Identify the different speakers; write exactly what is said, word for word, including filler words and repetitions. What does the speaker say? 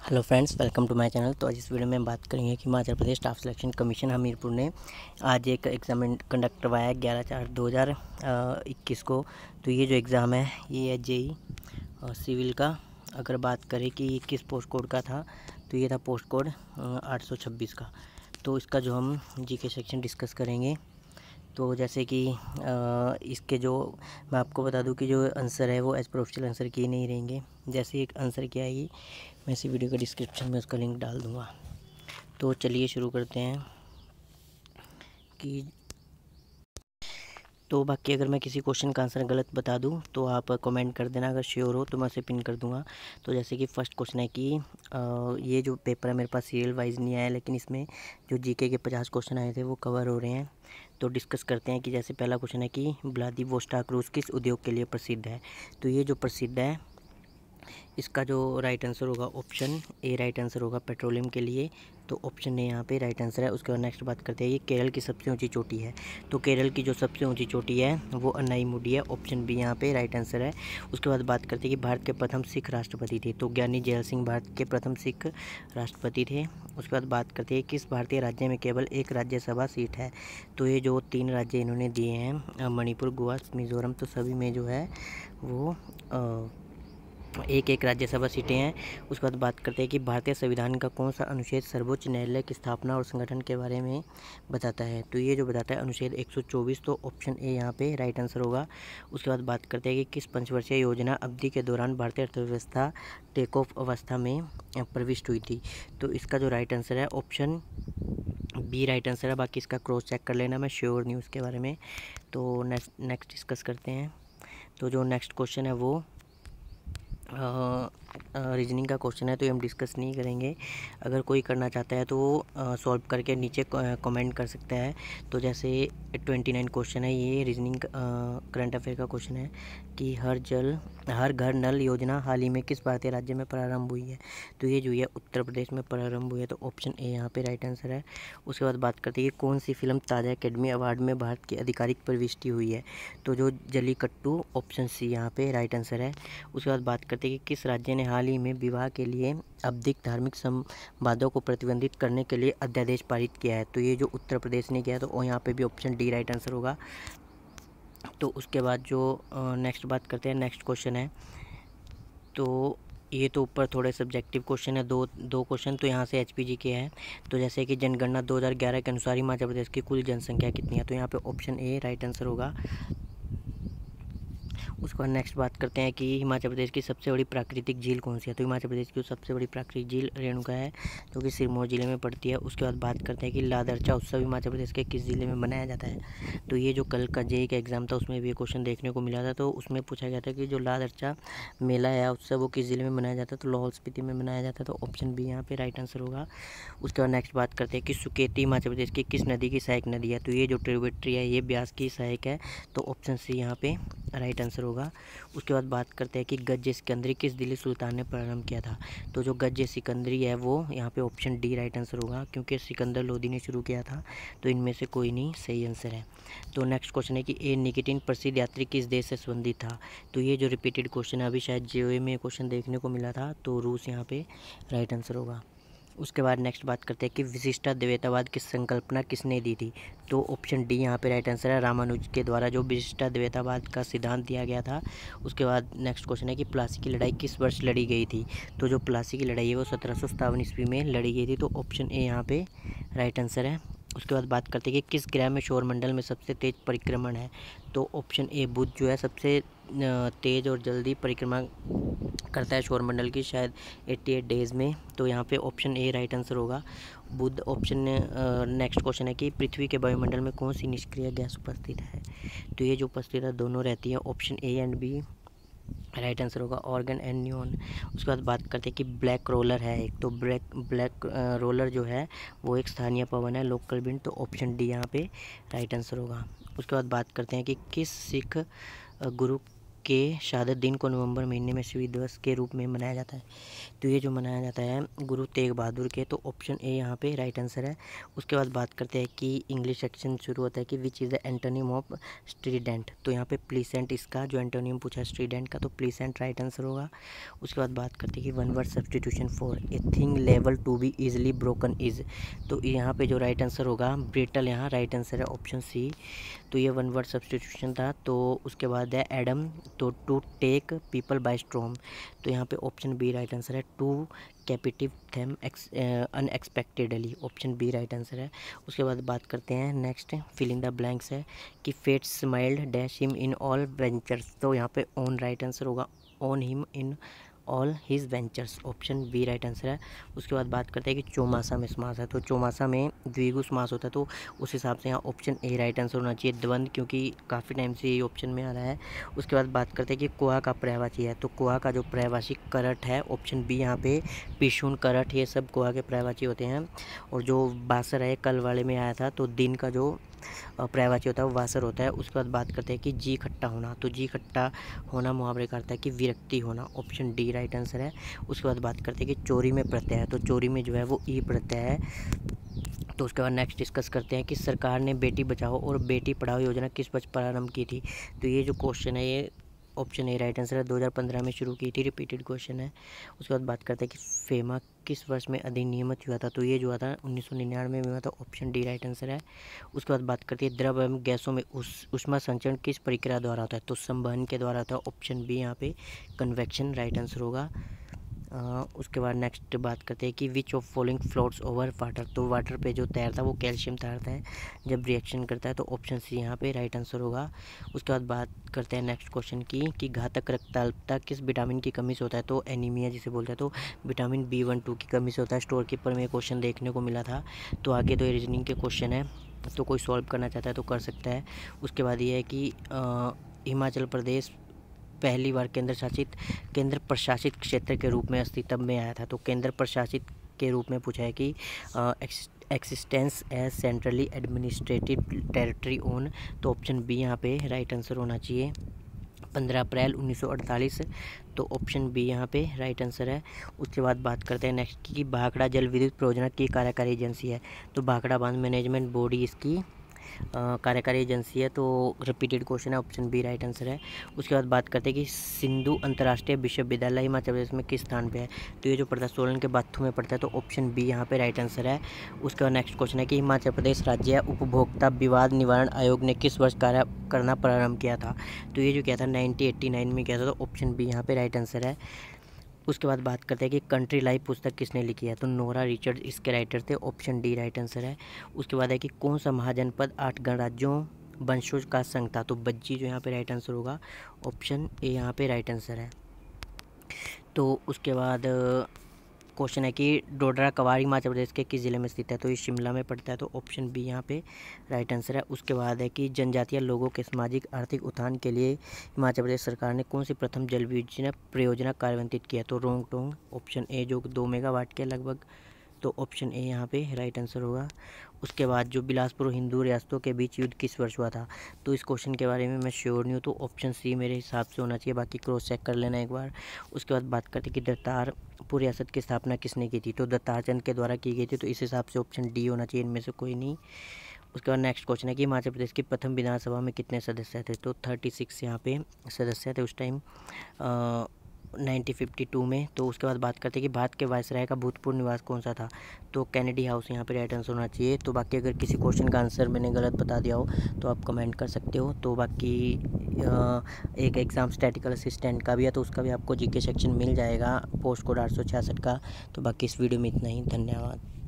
Speaker 1: Hello friends, welcome to my channel. तो आज इस वीडियो में हम बात करेंगे कि Himachal Pradesh staff selection commission Hamirpur ने आज एक एग्ज़ाम कंडक्ट करवाया है ग्यारह चार दो हज़ार इक्कीस को। तो ये जो एग्ज़ाम है ये है जेई और सिविल का। अगर बात करें कि किस पोस्ट कोड का था तो ये था पोस्ट कोड आठ सौ छब्बीस का। तो इसका जो हम जी के सेक्शन डिस्कस करेंगे। तो जैसे कि आ, इसके जो मैं आपको बता दूं कि जो आंसर है वो एज पर ऑफिशियल आंसर की नहीं रहेंगे। जैसे एक आंसर क्या आएगी मैं इसी वीडियो के डिस्क्रिप्शन में उसका लिंक डाल दूंगा। तो चलिए शुरू करते हैं कि तो बाकी अगर मैं किसी क्वेश्चन का आंसर गलत बता दूं तो आप कमेंट कर देना, अगर श्योर हो तो मैं उसे पिन कर दूंगा। तो जैसे कि फर्स्ट क्वेश्चन है कि आ, ये जो पेपर है मेरे पास सीरियल वाइज नहीं आया, लेकिन इसमें जो जीके के पचास क्वेश्चन आए थे वो कवर हो रहे हैं। तो डिस्कस करते हैं कि जैसे पहला क्वेश्चन है कि व्लादिवोस्टॉक रूस किस उद्योग के लिए प्रसिद्ध है। तो ये जो प्रसिद्ध है इसका जो राइट आंसर होगा ऑप्शन ए राइट आंसर होगा, पेट्रोलियम के लिए। तो ऑप्शन ए यहाँ पे राइट आंसर है। उसके बाद नेक्स्ट बात करते हैं ये केरल की सबसे ऊंची चोटी है। तो केरल की जो सबसे ऊंची चोटी है वो अनाईमुडी है। ऑप्शन बी यहाँ पे राइट आंसर है। उसके बाद बात करते हैं कि भारत के प्रथम सिख राष्ट्रपति थे। तो ज्ञानी जैल सिंह भारत के प्रथम सिख राष्ट्रपति थे। उसके बाद बात करते हैं किस भारतीय राज्य में केवल एक राज्यसभा सीट है। तो ये जो तीन राज्य इन्होंने दिए हैं मणिपुर, गोवा, मिज़ोरम, तो सभी में जो है वो आ, एक एक राज्यसभा सीटें हैं। उसके बाद बात करते हैं कि भारतीय संविधान का कौन सा अनुच्छेद सर्वोच्च न्यायालय की स्थापना और संगठन के बारे में बताता है। तो ये जो बताता है अनुच्छेद एक सौ चौबीस। तो ऑप्शन ए यहाँ पे राइट आंसर होगा। उसके बाद बात करते हैं कि किस पंचवर्षीय योजना अवधि के दौरान भारतीय अर्थव्यवस्था टेक ऑफ अवस्था में प्रविष्ट हुई थी। तो इसका जो राइट आंसर है ऑप्शन बी राइट आंसर है। बाकी इसका क्रॉस चेक कर लेना, मैं श्योर नहीं हूँ उसके बारे में। तो नेक्स्ट नेक्स्ट डिस्कस करते हैं। तो जो नेक्स्ट क्वेश्चन है वो रीजनिंग का क्वेश्चन है, तो ये हम डिस्कस नहीं करेंगे। अगर कोई करना चाहता है तो वो सॉल्व करके नीचे कमेंट कर सकता है। तो जैसे उनतीस क्वेश्चन है, ये रीजनिंग करंट अफेयर का क्वेश्चन है कि हर जल हर घर नल योजना हाल ही में किस भारतीय राज्य में प्रारंभ हुई है। तो ये जो है उत्तर प्रदेश में प्रारंभ हुई है। तो ऑप्शन ए यहाँ पे राइट आंसर है। उसके बाद बात करते हैं कि कौन सी फिल्म ताज़ा एकेडमी अवार्ड में भारत की आधिकारिक प्रविष्टि हुई है। तो जो जलीकट्टू, ऑप्शन सी यहाँ पे राइट आंसर है। उसके बाद बात करते हैं कि किस राज्य ने हाल ही में विवाह के लिए आवधिक धार्मिक संवादों को प्रतिबंधित करने के लिए अध्यादेश पारित किया है। तो ये जो उत्तर प्रदेश ने किया, तो यहाँ पे भी ऑप्शन डी राइट आंसर होगा। तो उसके बाद जो नेक्स्ट बात करते हैं, नेक्स्ट क्वेश्चन है तो ये तो ऊपर थोड़े सब्जेक्टिव क्वेश्चन है, दो दो क्वेश्चन तो यहाँ से एचपीजी के हैं। तो जैसे कि जनगणना दो हज़ार ग्यारह के अनुसार हिमाचल प्रदेश की कुल जनसंख्या कितनी है। तो यहाँ पे ऑप्शन ए राइट आंसर होगा। उसके बाद नेक्स्ट बात करते हैं कि हिमाचल प्रदेश की सबसे बड़ी प्राकृतिक झील कौन सी है। तो हिमाचल प्रदेश की सबसे बड़ी प्राकृतिक झील रेणुका है, जो कि सिरमौर जिले में पड़ती है। उसके बाद बात करते हैं कि लादरचा उत्सव हिमाचल प्रदेश के किस जिले में मनाया जाता है। तो ये जो कल का जेई का एग्जाम था उसमें भी ये क्वेश्चन देखने को मिला था। तो उसमें पूछा गया था कि जो लादरचा मेला या उत्सव वो किस जिले में मनाया जाता है। तो लाहौल स्पीति में मनाया जाता है। तो ऑप्शन बी यहाँ पे राइट आंसर होगा। उसके बाद नेक्स्ट बात करते हैं कि सुकेती हिमाचल प्रदेश की किस नदी की सहायक नदी है। तो ये जो ट्रिब्यूटरी है ये ब्यास की सहायक है। तो ऑप्शन सी यहाँ पे राइट आंसर होगा। उसके बाद बात करते हैं कि गज्जे सिकंदरी किस दिल्ली सुल्तान ने प्रारंभ किया था। तो जो गज्जे सिकंदरी है वो यहाँ पे ऑप्शन डी राइट आंसर होगा, क्योंकि सिकंदर लोदी ने शुरू किया था। तो इनमें से कोई नहीं सही आंसर है। तो नेक्स्ट क्वेश्चन है कि ए निकिटिन प्रसिद्ध यात्री किस देश से संबंधित था। तो ये जो रिपीटेड क्वेश्चन है, अभी शायद जेओए में क्वेश्चन देखने को मिला था, तो रूस यहाँ पे राइट आंसर होगा। उसके बाद नेक्स्ट बात करते हैं कि विशिष्टाद्वैतवाद की संकल्पना किसने दी थी। तो ऑप्शन डी यहाँ पे राइट आंसर है। रामानुज के द्वारा जो विशिष्टाद्वैतवाद का सिद्धांत दिया गया था। उसके बाद नेक्स्ट क्वेश्चन है कि प्लासी की लड़ाई किस वर्ष लड़ी गई थी। तो जो प्लासी की लड़ाई है वो सत्रह सौ सत्तावन ईस्वी में लड़ी गई थी। तो ऑप्शन ए यहाँ पे राइट आंसर है। उसके बाद बात करते हैं कि किस ग्रह में सौरमंडल में सबसे तेज परिक्रमण है। तो ऑप्शन ए बुध जो है सबसे तेज़ और जल्दी परिक्रमा करता है सौरमंडल की, शायद अट्ठासी डेज़ में। तो यहाँ पे ऑप्शन ए राइट आंसर होगा, बुध। ऑप्शन नेक्स्ट क्वेश्चन है कि पृथ्वी के वायुमंडल में कौन सी निष्क्रिय गैस उपस्थित है। तो ये जो उपस्थित है दोनों रहती है। Option A and B right answer होगा, ऑर्गन एंड न्यून। उसके बाद बात करते हैं कि ब्लैक रोलर है एक, तो ब्लैक ब्लैक रोलर जो है वो एक स्थानीय पवन है, लोकल विंड। तो ऑप्शन डी यहाँ पे राइट आंसर होगा। उसके बाद बात करते हैं कि किस सिख गुरु के शहादत दिन को नवंबर महीने में शहीद दिवस के रूप में मनाया जाता है? तो ये जो मनाया जाता है गुरु तेग बहादुर के, तो ऑप्शन ए यहाँ पे राइट आंसर है। उसके बाद बात करते हैं कि इंग्लिश सेक्शन शुरू होता है कि which is the antonym of strident. तो यहाँ पे प्लीसेंट, इसका जो एंटोनिम पूछा है स्ट्रीडेंट का, तो प्लीसेंट राइट आंसर होगा। उसके बाद बात करते हैं कि one word substitution for a thing लेवल to be easily broken is. तो यहाँ पे जो राइट आंसर होगा ब्रिटल, यहाँ राइट आंसर है ऑप्शन सी। तो ये वन वर्ड सब्सटीट्यूशन था। तो उसके बाद है एडम, तो to take people by storm. तो यहाँ पे ऑप्शन बी राइट आंसर है। To captivate them unexpectedly, option B right answer है। उसके बाद बात करते हैं next fill in the blanks है कि fate smiled dash him in all ventures. तो यहाँ पे ऑन राइट आंसर होगा, on him in all his ventures, option B right answer है। उसके बाद बात करते हैं कि चौमासा में समास है। तो चौमासा में द्विगु समास होता है, तो उस हिसाब से यहाँ ऑप्शन ए राइट आंसर होना चाहिए द्वंद, क्योंकि काफ़ी टाइम से ये ऑप्शन में आ रहा है। उसके बाद बात करते हैं कि कुआ का पर्यायवाची है। तो कुआ का जो पर्यायवाची करट है, ऑप्शन बी यहाँ पे पिशुन, करट, ये सब कुआ के पर्यायवाची होते हैं। और जो बासर है कल वाले में आया था, तो दिन का जो पर्यायवाची होता है वो वासर होता है। उसके बाद बात करते हैं कि जी खट्टा होना। तो जी खट्टा होना मुहावरे का अर्थ है कि विरक्ति होना, ऑप्शन डी राइट आंसर है। उसके बाद बात करते हैं कि चोरी में प्रत्यय है। तो चोरी में जो है वो ई प्रत्यय है। तो उसके बाद नेक्स्ट डिस्कस करते हैं कि सरकार ने बेटी बचाओ और बेटी पढ़ाओ योजना किस वर्ष प्रारंभ की थी। तो ये जो क्वेश्चन है ये ऑप्शन ए राइट आंसर है, दो हज़ार पंद्रह में शुरू की थी, रिपीटेड क्वेश्चन है। उसके बाद बात करते हैं कि फेमा किस वर्ष में अधिनियमित हुआ था। तो ये जो हुआ था उन्नीस सौ निन्यानवे में हुआ था, ऑप्शन डी राइट आंसर है। उसके बाद बात करते हैं द्रव एवं गैसों में उस ऊष्मा संचरण किस प्रक्रिया द्वारा होता है। तो संवहन के द्वारा होता है, ऑप्शन बी यहाँ पे कन्वेक्शन राइट आंसर होगा। Uh, उसके बाद नेक्स्ट बात करते हैं कि which of following floats over water. तो वाटर पे जो तैरता है वो कैल्शियम तैरता है जब रिएक्शन करता है, तो ऑप्शन सी यहाँ पे राइट आंसर होगा। उसके बाद बात करते हैं नेक्स्ट क्वेश्चन की कि घातक रक्तअल्पता किस विटामिन की कमी से होता है। तो एनीमिया जिसे बोलते हैं, तो विटामिन बी वन टू की कमी से होता है। स्टोर कीपर में क्वेश्चन देखने को मिला था। तो आगे तो रीजनिंग के क्वेश्चन है, तो कोई सॉल्व करना चाहता है तो कर सकता है। उसके बाद ये है कि हिमाचल प्रदेश पहली बार केंद्र शासित केंद्र प्रशासित क्षेत्र के रूप में अस्तित्व में आया था। तो केंद्र प्रशासित के रूप में पूछा है कि existence as centrally administrative territory own. तो ऑप्शन बी यहाँ पे राइट आंसर होना चाहिए, पंद्रह अप्रैल उन्नीस सौ अड़तालीस। तो ऑप्शन बी यहाँ पे राइट आंसर है। उसके बाद बात करते हैं नेक्स्ट की भाखड़ा जल विद्युत परियोजना की कार्यकारी एजेंसी है। तो भाखड़ा बांध मैनेजमेंट बोर्ड इसकी कार्यकारी एजेंसी है। तो रिपीटेड क्वेश्चन है, ऑप्शन बी राइट आंसर है। उसके बाद बात करते हैं कि सिंधु अंतर्राष्ट्रीय विश्वविद्यालय हिमाचल प्रदेश में किस स्थान पे है। तो ये जो पड़ता है सोलन के बाथू में पड़ता है, तो ऑप्शन बी यहाँ पे राइट आंसर है। उसके बाद नेक्स्ट क्वेश्चन है कि हिमाचल प्रदेश राज्य उपभोक्ता विवाद निवारण आयोग ने किस वर्ष कार्य करना प्रारंभ किया था। तो ये जो किया था नाइनटीन एट्टी नाइन में किया था, तो ऑप्शन बी यहाँ पे राइट आंसर है। उसके बाद बात करते हैं कि कंट्री लाइफ पुस्तक किसने लिखी है। तो नोरा रिचर्ड इसके राइटर थे, ऑप्शन डी राइट आंसर है। उसके बाद है कि कौन सा महाजनपद आठ गणराज्यों वंशज का संघ था। तो बज्जी जो यहाँ पे राइट आंसर होगा, ऑप्शन ए यहाँ पे राइट आंसर है। तो उसके बाद क्वेश्चन है कि डोडरा कवाड़ हिमाचल प्रदेश के किस जिले में स्थित है। तो ये शिमला में पड़ता है, तो ऑप्शन बी यहाँ पे राइट आंसर है। उसके बाद है कि जनजातीय लोगों के सामाजिक आर्थिक उत्थान के लिए हिमाचल प्रदेश सरकार ने कौन सी प्रथम जल योजना परियोजना कार्यान्वित किया। तो रोंग टोंग, ऑप्शन ए जो दो मेगावाट के लगभग, तो ऑप्शन ए यहाँ पे राइट आंसर होगा। उसके बाद जो बिलासपुर हिंदू रियासतों के बीच युद्ध किस वर्ष हुआ था। तो इस क्वेश्चन के बारे में मैं श्योर नहीं हूँ, तो ऑप्शन सी मेरे हिसाब से होना चाहिए, बाकी क्रॉस चेक कर लेना एक बार। उसके बाद बात करते हैं कि दत्तारपुर रियासत की स्थापना किसने की थी। तो दत्तारचंद के द्वारा की गई थी, तो इस हिसाब से ऑप्शन डी होना चाहिए, इनमें से कोई नहीं। उसके बाद नेक्स्ट क्वेश्चन है कि हिमाचल प्रदेश की प्रथम विधानसभा में कितने सदस्य थे। तो थर्टी सिक्स यहाँ पे सदस्य थे उस टाइम नाइनटीन फिफ्टी टू में। तो उसके बाद बात करते हैं कि भारत के वायसराय का भूतपूर्व निवास कौन सा था। तो कैनेडी हाउस यहाँ पे राइट आंसर होना चाहिए। तो बाकी अगर किसी क्वेश्चन का आंसर मैंने गलत बता दिया हो तो आप कमेंट कर सकते हो। तो बाकी एक एग्ज़ाम स्टैटिकल असिस्टेंट का भी है, तो उसका भी आपको जीके सेक्शन मिल जाएगा, पोस्ट कोड आठ सौ छियासठ का। तो बाकी इस वीडियो में इतना ही, धन्यवाद।